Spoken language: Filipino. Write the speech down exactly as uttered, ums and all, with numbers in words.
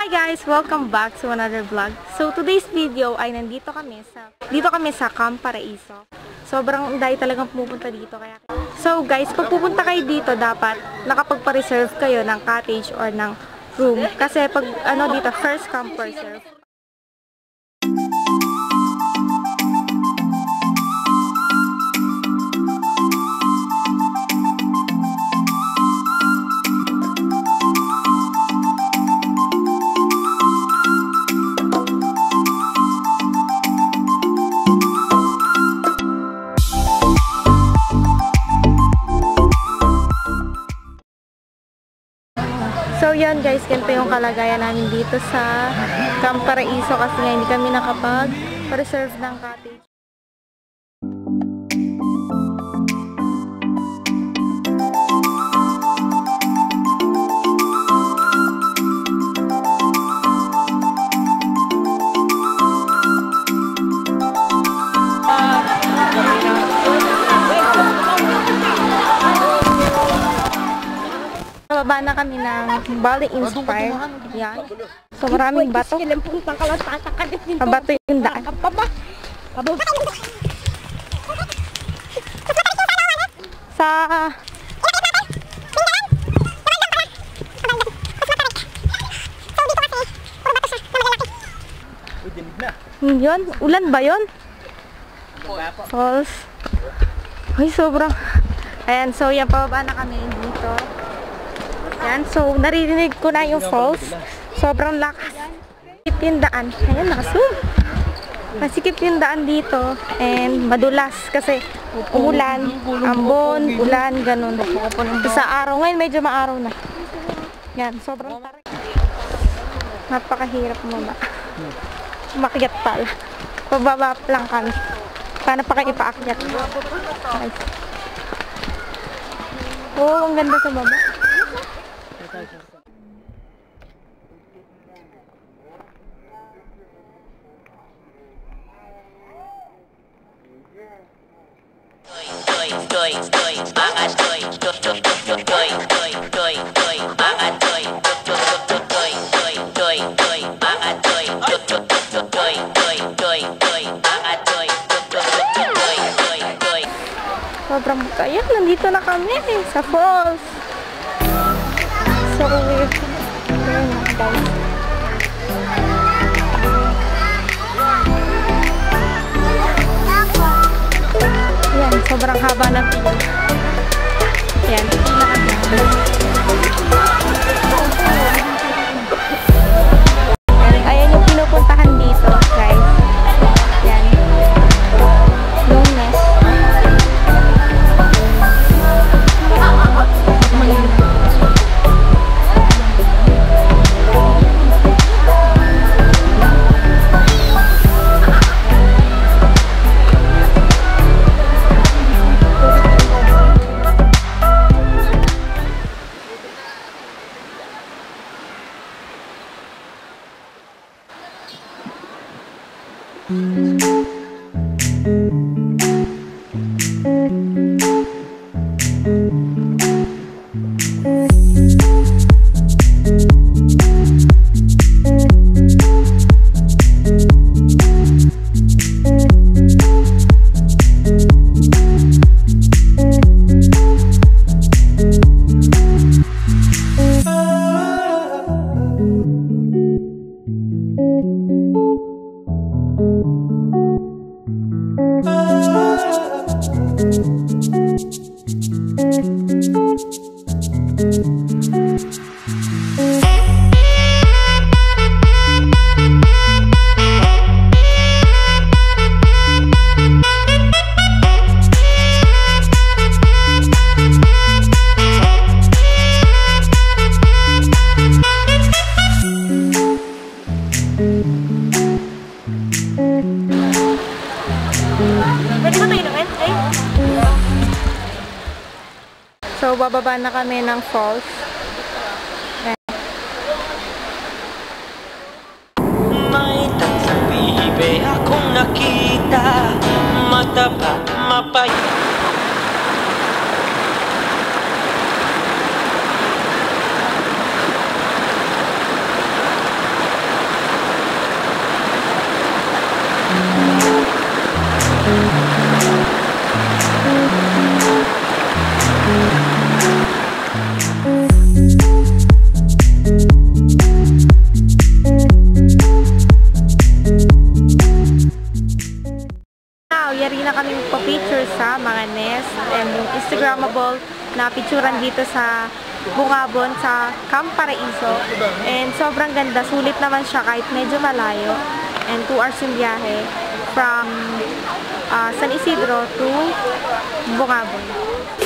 Hi guys! Welcome back to another vlog. So today's video ay nandito kami sa dito kami sa Camp Paraiso. Sobrang dahil talagang pumupunta dito kaya. So guys, pag pupunta kayo dito dapat nakapagpa-reserve kayo ng cottage or ng room kasi pag ano dito first come first serve. So yan guys, ganito yung kalagayan namin dito sa Camp Paraiso kasi nga hindi kami nakapag-reserve ng cottage. Baba na kami ng Bali Inspired. Yan. So maraming bato. Bato yung daan. Sa yun, ulan ba yun? Falls. Ay, sobrang. Ayan, so yan, pababa na kami dito. Yan, so naririnig ko na yung falls. Sobrang lakas. Masikip yung daan. Ayan, nakazoom. Masikip yung daan dito. And madulas kasi umulan, ambon, ulan, ganun. Sa araw, ngayon medyo maaraw na. Yan, sobrang tarik. Napakahirap mo ba? Umakyat pala. Pababa lang kami. Paano pa kayo ipaakyat? Oh, ang ganda sa baba. Sobrang kaya, nandito na kami sa falls. So weird. Ayan na guys. Ayan, sobrang haba ng pila. Ayan, pila kami. Ayan yung pinupuntahan dito guys. Ayan. Yung nest. So, bababa na kami ng falls. May tatlong bibe akong nakita, mataba, mapay. kami dito sa Bungabon, sa Camp Paraiso. And sobrang ganda. Sulit naman siya kahit medyo malayo. And two hours yung biyahe from uh, San Isidro to Bungabon.